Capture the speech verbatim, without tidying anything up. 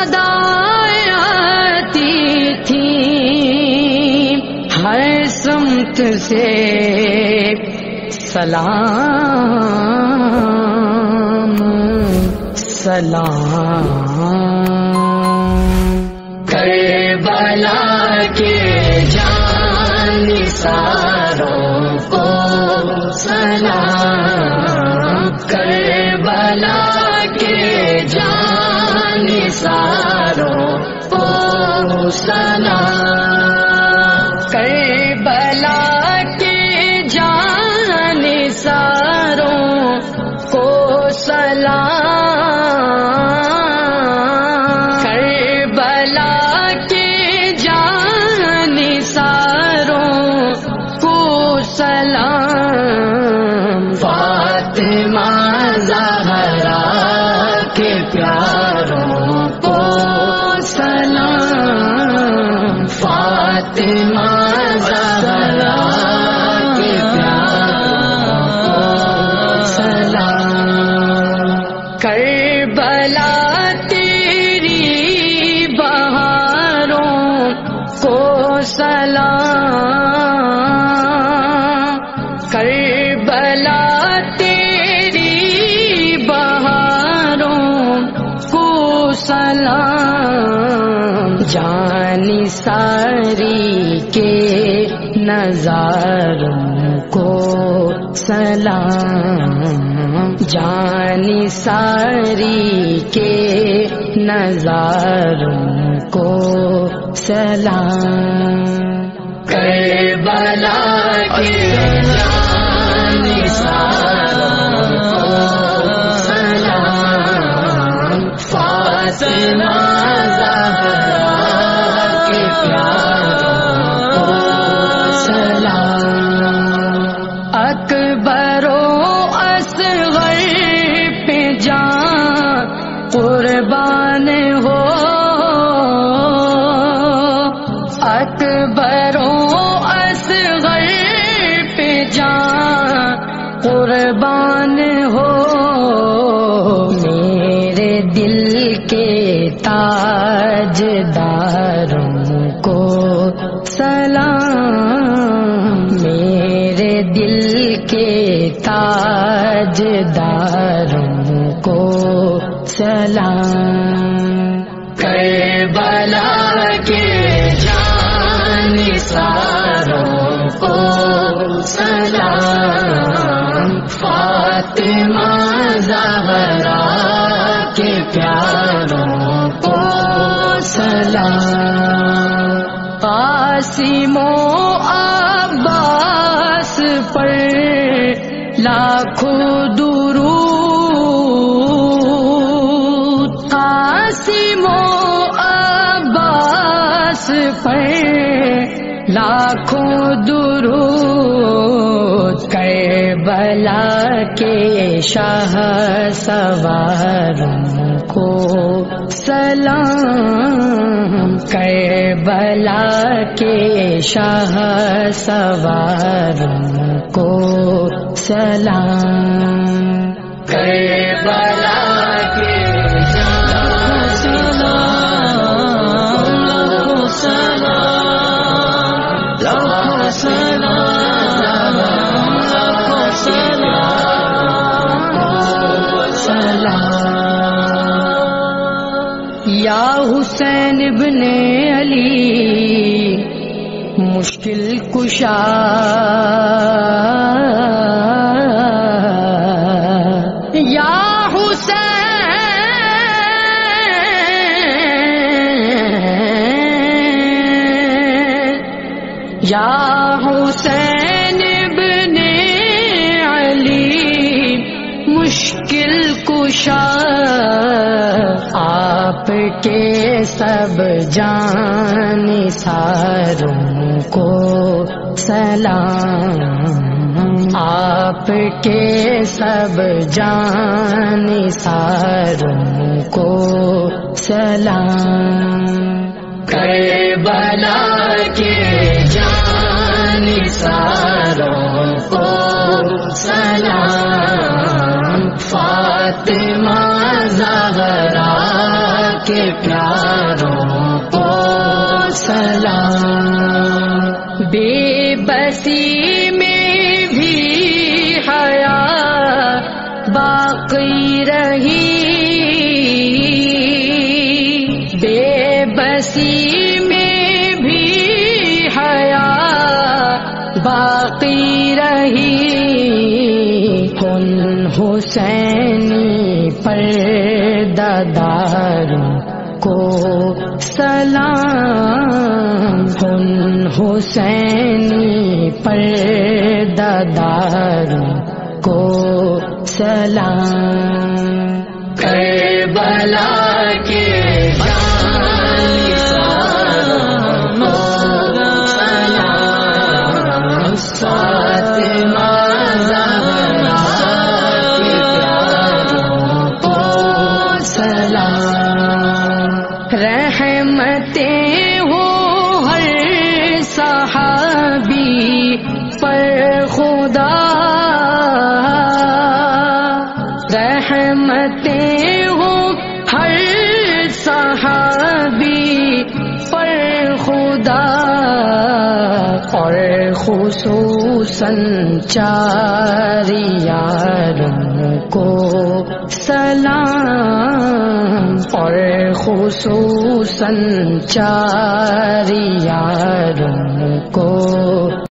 صدائیں آتی تھیں ہر سمت سے، سلام سلام، کربلا کے جانثاروں کو سلام، کربلا کے جانثاروں کو سلام، کربلا کے جانثاروں کو سلام، کربلا کے جانثاروں کو سلام، فاطمہ زہرا کے پیاروں کو سلام، فاطمہ زہرا کے پیاروں کو سلام، کربلا تیری بہاروں کو سلام، کربلا تیری بہاروں کو سلام، جانثاری کے نظاروں کو سلام، جانثاری کے نظاروں کو سلام، کربلا کے جانثاروں کو سلام، فاطمہ زہرا کے پیاروں کو سلام، اکبر و اصغر پہ جان قربان ہو، اکبر و اصغر پہ جان قربان ہو، میرے دل کے تاجداروں کو سلام، میرے دل کے تاجداروں کو سلام، کربلا کے جانثاروں کو سلام، فاطمہ زہرا کے پیاروں کو سلام، قاسم و عباس پر لاکھوں درود، قاسم و عباس پر لاکھوں درود، کربلا کے شاہ سواروں کو سلام، کربلا کے شاہ سواروں کو سلام، کربلا کے یا حسین ابن علی مشکل کشا، یا حسین، یا حسین ابن علی مشکل کشا، آپ کے سب جانثاروں کو سلام، آپ کے سب جانثاروں کو سلام، کربلا کے جانثاروں کو سلام، فاطمہ زہرا کے پیاروں کو سلام، بے بسی میں بھی حیا باقی رہی، بے بسی میں بھی حیا باقی رہی، کن حسینی پردہ داروں کو سلام، کن حسینی پردہ داروں کو سلام، کربلا کے رحمتیں ہو ہر صحابی پر خدا، رحمتیں ہو ہر صحابی پر خدا، اور خصوصاً چار یاروں کو سلام، اور خصوصاً چار یاروں کو